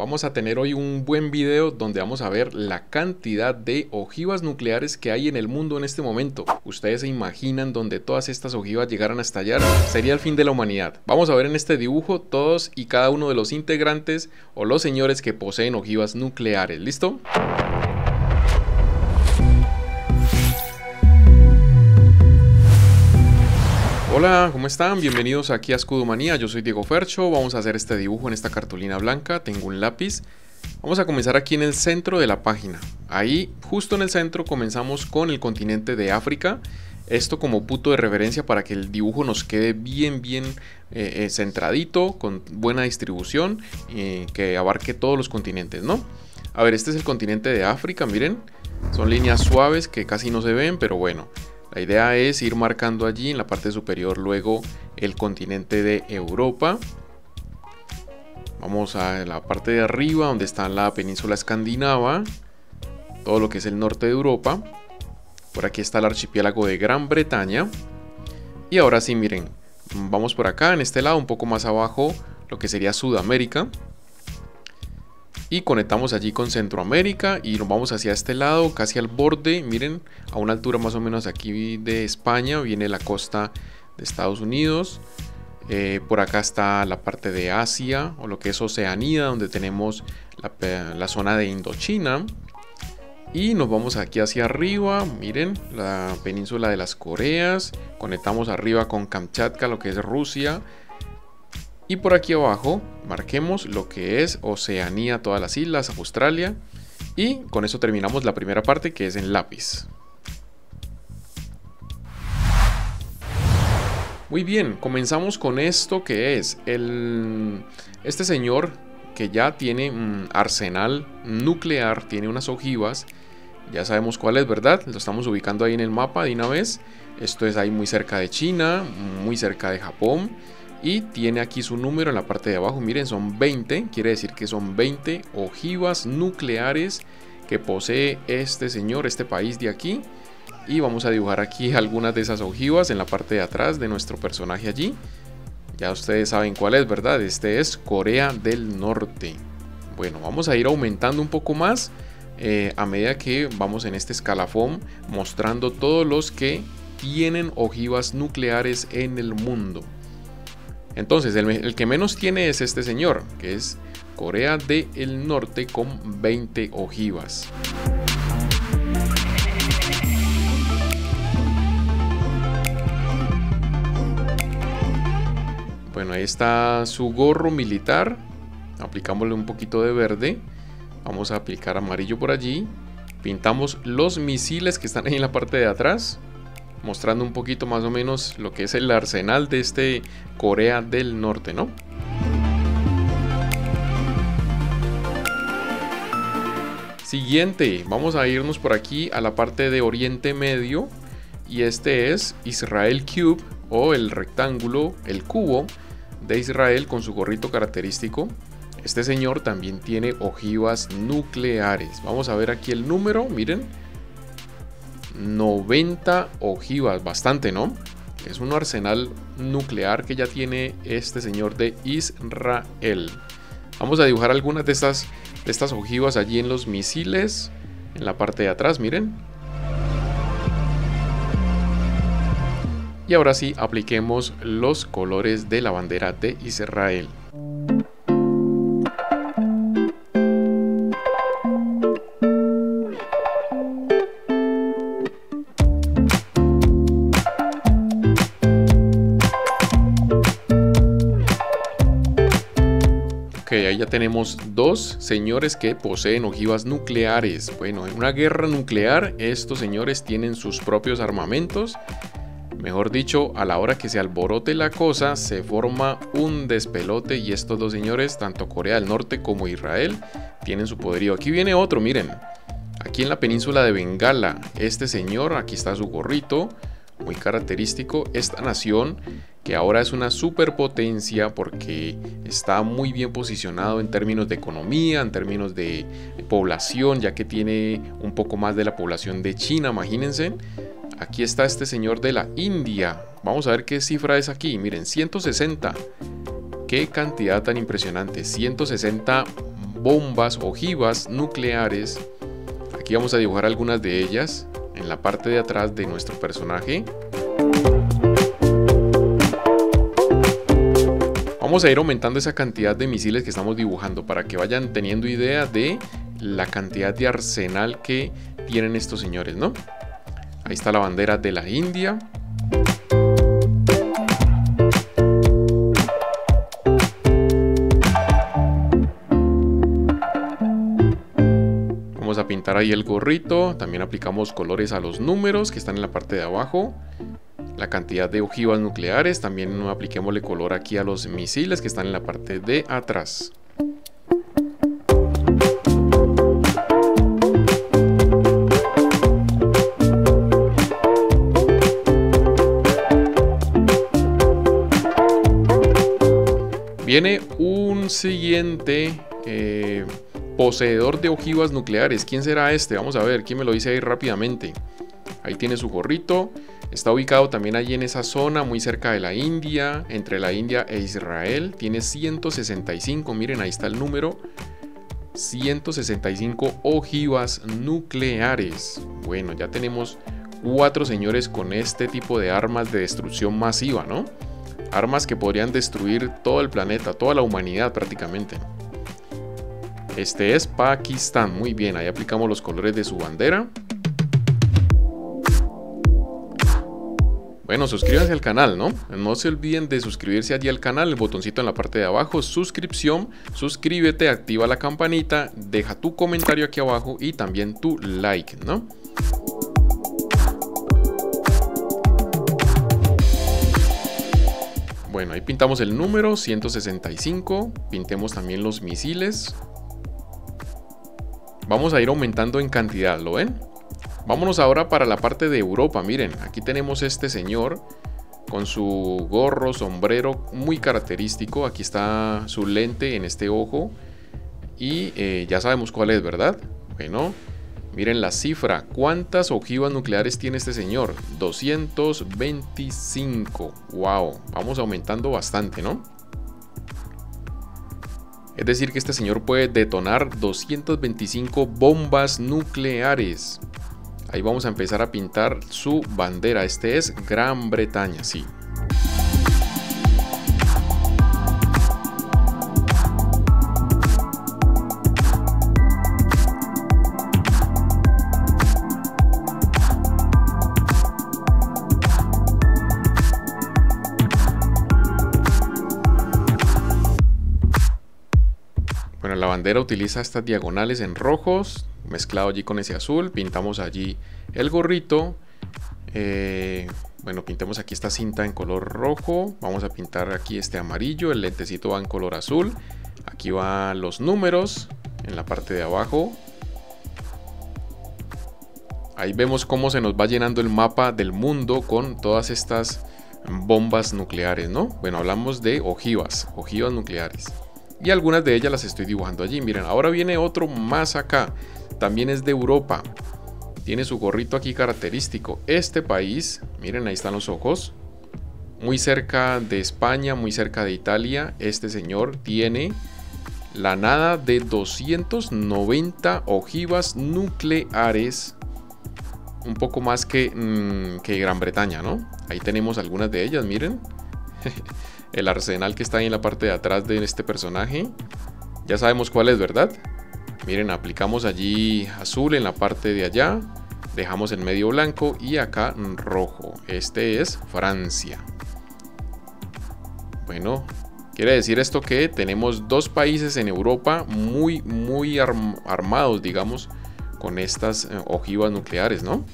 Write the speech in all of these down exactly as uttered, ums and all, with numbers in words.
Vamos a tener hoy un buen video donde vamos a ver la cantidad de ojivas nucleares que hay en el mundo en este momento. Ustedes se imaginan donde todas estas ojivas llegaran a estallar, sería el fin de la humanidad. Vamos a ver en este dibujo todos y cada uno de los integrantes o los señores que poseen ojivas nucleares. ¿Listo? Hola, ¿cómo están? Bienvenidos aquí a Escudomanía, yo soy Diego Fercho. Vamos a hacer este dibujo en esta cartulina blanca, tengo un lápiz. Vamos a comenzar aquí en el centro de la página. Ahí, justo en el centro, comenzamos con el continente de África. Esto como punto de referencia para que el dibujo nos quede bien, bien eh, centradito, con buena distribución, eh, que abarque todos los continentes, ¿no? A ver, este es el continente de África, miren. Son líneas suaves que casi no se ven, pero bueno. La idea es ir marcando allí en la parte superior luego el continente de Europa. Vamos a la parte de arriba donde está la península escandinava, todo lo que es el norte de Europa. Por aquí está el archipiélago de Gran Bretaña. Y ahora sí, miren, vamos por acá en este lado, un poco más abajo, lo que sería Sudamérica. Y conectamos allí con Centroamérica y nos vamos hacia este lado, casi al borde, miren, a una altura más o menos aquí de España, viene la costa de Estados Unidos. Eh, por acá está la parte de Asia, o lo que es Oceanía, donde tenemos la, la zona de Indochina. Y nos vamos aquí hacia arriba, miren, la península de las Coreas, conectamos arriba con Kamchatka, lo que es Rusia. Y por aquí abajo marquemos lo que es Oceanía, todas las islas, Australia. Y con eso terminamos la primera parte, que es en lápiz. Muy bien, comenzamos con esto que es el, este señor que ya tiene un arsenal nuclear, tiene unas ojivas. Ya sabemos cuál es, ¿verdad? Lo estamos ubicando ahí en el mapa de una vez. Esto es ahí muy cerca de China, muy cerca de Japón. Y tiene aquí su número en la parte de abajo, miren, son veinte, quiere decir que son veinte ojivas nucleares que posee este señor, este país de aquí. Y vamos a dibujar aquí algunas de esas ojivas en la parte de atrás de nuestro personaje allí. Ya ustedes saben cuál es, ¿verdad? Este es Corea del Norte. Bueno, vamos a ir aumentando un poco más eh, a medida que vamos en este escalafón, mostrando todos los que tienen ojivas nucleares en el mundo. Entonces, el, el que menos tiene es este señor, que es Corea del Norte con veinte ojivas. Bueno, ahí está su gorro militar. Aplicámosle un poquito de verde. Vamos a aplicar amarillo por allí. Pintamos los misiles que están ahí en la parte de atrás, mostrando un poquito más o menos lo que es el arsenal de este Corea del Norte, ¿no? Siguiente, vamos a irnos por aquí a la parte de Oriente Medio. Y este es Israel Cube, o el rectángulo, el cubo de Israel con su gorrito característico. Este señor también tiene ojivas nucleares. Vamos a ver aquí el número, miren. noventa ojivas, bastante, ¿no? Es un arsenal nuclear que ya tiene este señor de Israel. Vamos a dibujar algunas de estas, de estas ojivas allí en los misiles, en la parte de atrás, miren. Y ahora sí, apliquemos los colores de la bandera de Israel. Ahí ya tenemos dos señores que poseen ojivas nucleares. Bueno, en una guerra nuclear estos señores tienen sus propios armamentos. Mejor dicho, a la hora que se alborote la cosa, se forma un despelote y estos dos señores, tanto Corea del Norte como Israel, tienen su poderío. Aquí viene otro, miren. Aquí en la península de Bengala, este señor, aquí está su gorrito, muy característico. Esta nación, que ahora es una superpotencia porque está muy bien posicionado en términos de economía, en términos de población, ya que tiene un poco más de la población de China, imagínense. Aquí está este señor de la India. Vamos a ver qué cifra es aquí. Miren, ciento sesenta. Qué cantidad tan impresionante. ciento sesenta bombas, ojivas nucleares. Aquí vamos a dibujar algunas de ellas en la parte de atrás de nuestro personaje. Vamos a ir aumentando esa cantidad de misiles que estamos dibujando para que vayan teniendo idea de la cantidad de arsenal que tienen estos señores, ¿no? Ahí está la bandera de la India. Vamos a pintar ahí el gorrito. También aplicamos colores a los números que están en la parte de abajo. La cantidad de ojivas nucleares. También apliquémosle color aquí a los misiles que están en la parte de atrás. Viene un siguiente eh, poseedor de ojivas nucleares. ¿Quién será este? Vamos a ver, ¿quién me lo dice ahí rápidamente? Ahí tiene su gorrito. Está ubicado también allí en esa zona, muy cerca de la India, entre la India e Israel. Tiene ciento sesenta y cinco, miren, ahí está el número. ciento sesenta y cinco ojivas nucleares. Bueno, ya tenemos cuatro señores con este tipo de armas de destrucción masiva, ¿no? Armas que podrían destruir todo el planeta, toda la humanidad prácticamente. Este es Pakistán, muy bien, ahí aplicamos los colores de su bandera. Bueno, suscríbanse al canal, ¿no? No se olviden de suscribirse allí al canal, el botoncito en la parte de abajo, suscripción, suscríbete, activa la campanita, deja tu comentario aquí abajo y también tu like, ¿no? Bueno, ahí pintamos el número ciento sesenta y cinco, pintemos también los misiles. Vamos a ir aumentando en cantidad, ¿lo ven? Vámonos ahora para la parte de Europa, miren, aquí tenemos este señor con su gorro, sombrero muy característico, aquí está su lente en este ojo y eh, ya sabemos cuál es, ¿verdad? Bueno, miren la cifra, ¿cuántas ojivas nucleares tiene este señor? doscientos veinticinco, wow, vamos aumentando bastante, ¿no? Es decir que este señor puede detonar doscientas veinticinco bombas nucleares. Ahí vamos a empezar a pintar su bandera. Este es Gran Bretaña, sí. Bueno, la bandera utiliza estas diagonales en rojos, mezclado allí con ese azul. Pintamos allí el gorrito. Eh, bueno, pintemos aquí esta cinta en color rojo. Vamos a pintar aquí este amarillo. El lentecito va en color azul. Aquí van los números en la parte de abajo. Ahí vemos cómo se nos va llenando el mapa del mundo con todas estas bombas nucleares, ¿no? Bueno, hablamos de ojivas, ojivas nucleares. Y algunas de ellas las estoy dibujando allí. Miren, ahora viene otro más acá. También es de Europa. Tiene su gorrito aquí característico. Este país, miren, ahí están los ojos. Muy cerca de España, muy cerca de Italia. Este señor tiene la nada de doscientas noventa ojivas nucleares. Un poco más que, mmm, que Gran Bretaña, ¿no? Ahí tenemos algunas de ellas, miren. El arsenal que está ahí en la parte de atrás de este personaje. Ya sabemos cuál es, ¿verdad? Miren, aplicamos allí azul en la parte de allá. Dejamos en medio blanco y acá rojo. Este es Francia. Bueno, quiere decir esto que tenemos dos países en Europa muy, muy arm- armados, digamos, con estas eh, ojivas nucleares, ¿no?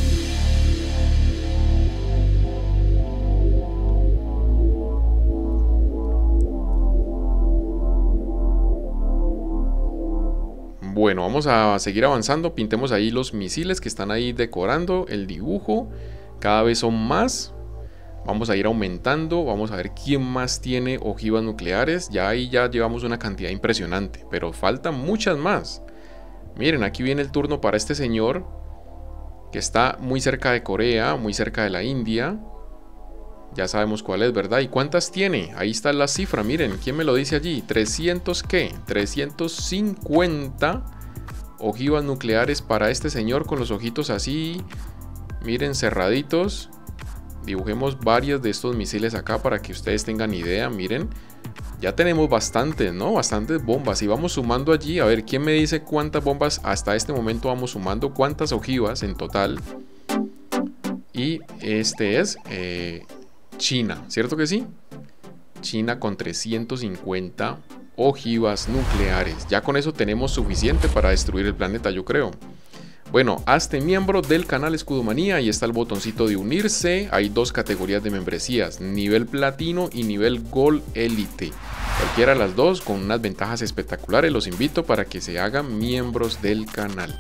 Bueno, vamos a seguir avanzando. Pintemos ahí los misiles que están ahí decorando el dibujo. Cada vez son más. Vamos a ir aumentando. Vamos a ver quién más tiene ojivas nucleares. Ya ahí ya llevamos una cantidad impresionante, pero faltan muchas más. Miren, aquí viene el turno para este señor que está muy cerca de Corea, muy cerca de la India. Ya sabemos cuál es, ¿verdad? ¿Y cuántas tiene? Ahí está la cifra, miren, ¿quién me lo dice allí? trescientos, ¿qué? trescientos cincuenta ojivas nucleares para este señor con los ojitos así, miren, cerraditos. Dibujemos varios de estos misiles acá para que ustedes tengan idea, miren. Ya tenemos bastantes, ¿no? Bastantes bombas. Y vamos sumando allí, a ver, ¿quién me dice cuántas bombas hasta este momento vamos sumando? ¿Cuántas ojivas en total? Y este es... Eh, China, ¿cierto que sí? China con trescientos cincuenta ojivas nucleares. Ya con eso tenemos suficiente para destruir el planeta, yo creo. Bueno, hazte miembro del canal Escudomanía. Ahí está el botoncito de unirse. Hay dos categorías de membresías, nivel platino y nivel Gold Elite. Cualquiera de las dos con unas ventajas espectaculares. Los invito para que se hagan miembros del canal.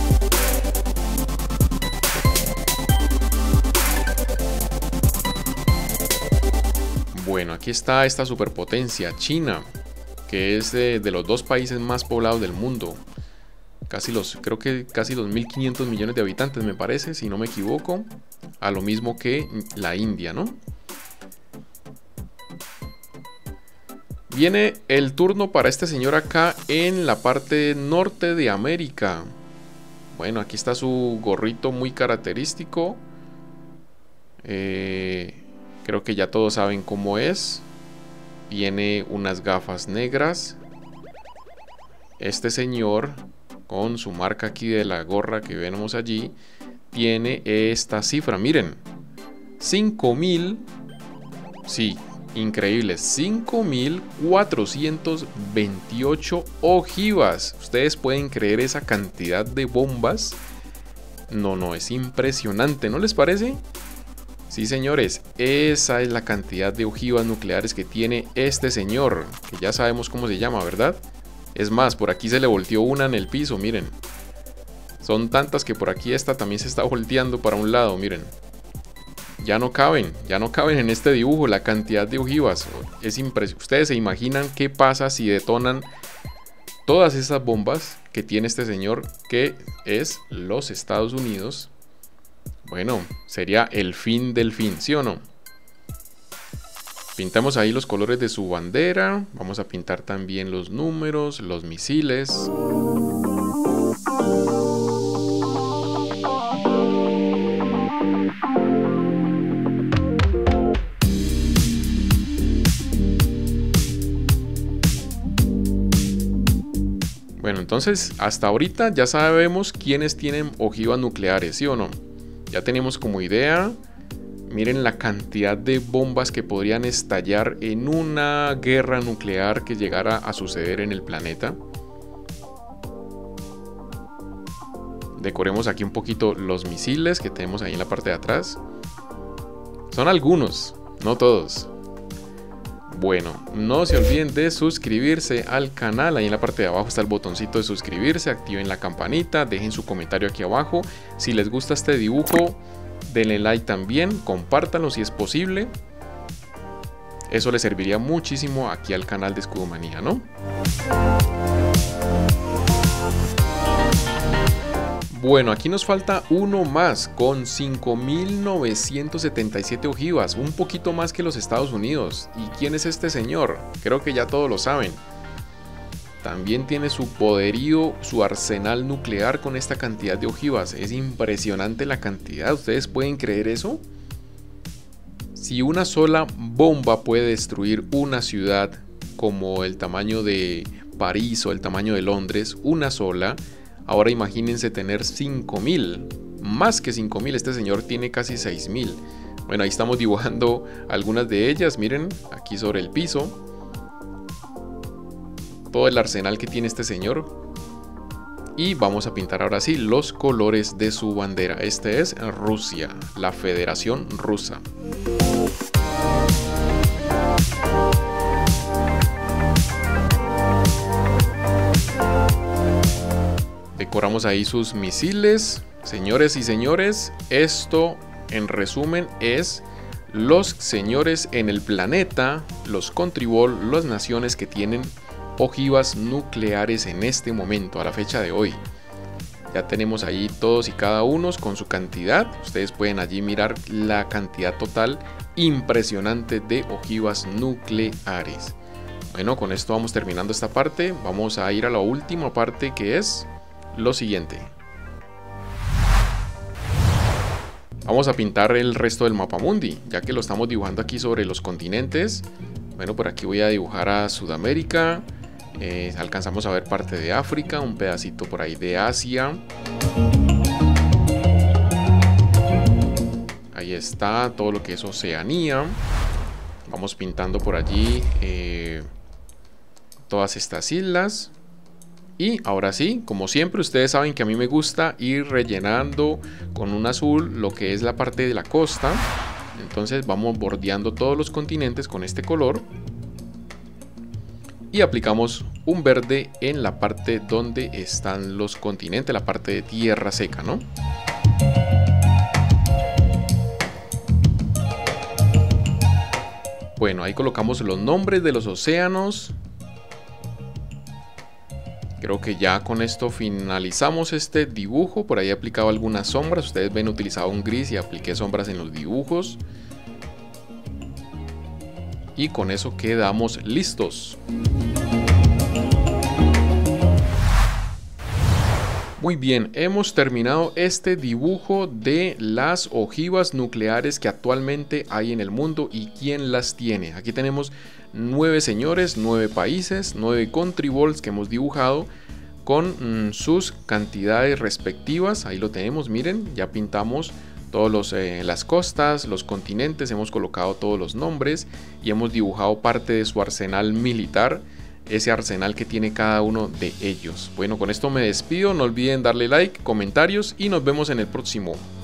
Bueno, aquí está esta superpotencia, China, que es de, de los dos países más poblados del mundo. Casi los, creo que casi los mil quinientos millones de habitantes, me parece, si no me equivoco. A lo mismo que la India, ¿no? Viene el turno para este señor acá en la parte norte de América. Bueno, aquí está su gorrito muy característico. Eh... Creo que ya todos saben cómo es. Tiene unas gafas negras. Este señor, con su marca aquí de la gorra que vemos allí, tiene esta cifra. Miren, cinco mil. Sí, increíble. cinco mil cuatrocientos veintiocho ojivas. ¿Ustedes pueden creer esa cantidad de bombas? No, no, es impresionante, ¿no les parece? Sí, señores, esa es la cantidad de ojivas nucleares que tiene este señor, que ya sabemos cómo se llama, ¿verdad? Es más, por aquí se le volteó una en el piso, miren. Son tantas que por aquí esta también se está volteando para un lado, miren. Ya no caben, ya no caben en este dibujo la cantidad de ojivas. Es impresionante. Ustedes se imaginan qué pasa si detonan todas esas bombas que tiene este señor, que es los Estados Unidos. Bueno, sería el fin del fin, ¿sí o no? Pintamos ahí los colores de su bandera. Vamos a pintar también los números, los misiles. Bueno, entonces hasta ahorita ya sabemos quiénes tienen ojivas nucleares, ¿sí o no? Ya tenemos como idea, miren la cantidad de bombas que podrían estallar en una guerra nuclear que llegara a suceder en el planeta. Decoremos aquí un poquito los misiles que tenemos ahí en la parte de atrás. Son algunos, no todos. Bueno, no se olviden de suscribirse al canal. Ahí en la parte de abajo está el botoncito de suscribirse. Activen la campanita, dejen su comentario aquí abajo. Si les gusta este dibujo, denle like también, compártanlo si es posible. Eso les serviría muchísimo aquí al canal de Escudomanía, ¿no? Bueno, aquí nos falta uno más con cinco mil novecientos setenta y siete ojivas, un poquito más que los Estados Unidos. ¿Y quién es este señor? Creo que ya todos lo saben. También tiene su poderío, su arsenal nuclear con esta cantidad de ojivas. Es impresionante la cantidad, ¿ustedes pueden creer eso? Si una sola bomba puede destruir una ciudad como el tamaño de París o el tamaño de Londres, una sola... Ahora imagínense tener cinco mil, más que cinco mil, este señor tiene casi seis mil. Bueno, ahí estamos dibujando algunas de ellas, miren, aquí sobre el piso. Todo el arsenal que tiene este señor. Y vamos a pintar ahora sí los colores de su bandera. Este es Rusia, la Federación Rusa. Decoramos ahí sus misiles. Señores y señores, esto en resumen es los señores en el planeta, los Contribol, las naciones que tienen ojivas nucleares en este momento, a la fecha de hoy. Ya tenemos ahí todos y cada uno con su cantidad. Ustedes pueden allí mirar la cantidad total impresionante de ojivas nucleares. Bueno, con esto vamos terminando esta parte. Vamos a ir a la última parte, que es lo siguiente. Vamos a pintar el resto del mapa mundi, ya que lo estamos dibujando aquí sobre los continentes. Bueno, por aquí voy a dibujar a Sudamérica. Eh, alcanzamos a ver parte de África, un pedacito por ahí de Asia. Ahí está todo lo que es Oceanía. Vamos pintando por allí eh, todas estas islas. Y ahora sí, como siempre, ustedes saben que a mí me gusta ir rellenando con un azul lo que es la parte de la costa. Entonces vamos bordeando todos los continentes con este color. Y aplicamos un verde en la parte donde están los continentes, la parte de tierra seca, ¿no? Bueno, ahí colocamos los nombres de los océanos. Creo que ya con esto finalizamos este dibujo. Por ahí he aplicado algunas sombras. Ustedes ven, utilizado un gris y apliqué sombras en los dibujos. Y con eso quedamos listos. Muy bien, hemos terminado este dibujo de las ojivas nucleares que actualmente hay en el mundo y quién las tiene. Aquí tenemos nueve señores, nueve países, nueve country balls que hemos dibujado con mmm, sus cantidades respectivas. Ahí lo tenemos, miren, ya pintamos todos los, eh, las costas, los continentes, hemos colocado todos los nombres y hemos dibujado parte de su arsenal militar. Ese arsenal que tiene cada uno de ellos. Bueno, con esto me despido. No olviden darle like, comentarios y nos vemos en el próximo